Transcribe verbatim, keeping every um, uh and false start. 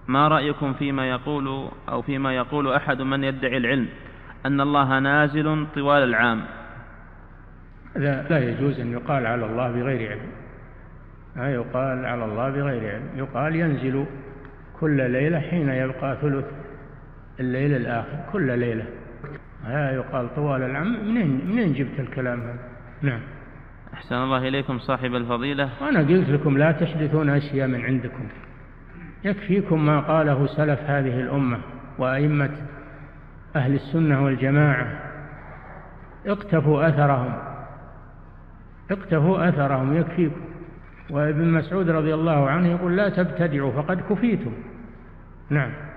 ما رأيكم فيما يقول أو فيما يقول أحد من يدعي العلم أن الله نازل طوال العام؟ لا, لا يجوز أن يقال على الله بغير علم، لا يقال على الله بغير علم، يقال ينزل كل ليلة حين يبقى ثلث الليل الآخر كل ليلة، لا يقال طوال العام. منين منين جبت الكلام هذا؟ نعم. أحسن الله إليكم صاحب الفضيلة. وأنا قلت لكم لا تحدثون أشياء من عندكم، يكفيكم ما قاله سلف هذه الأمة وأئمة أهل السنة والجماعة، اقتفوا أثرهم اقتفوا أثرهم يكفيكم. وابن مسعود رضي الله عنه يقول لا تبتدعوا فقد كفيتم. نعم.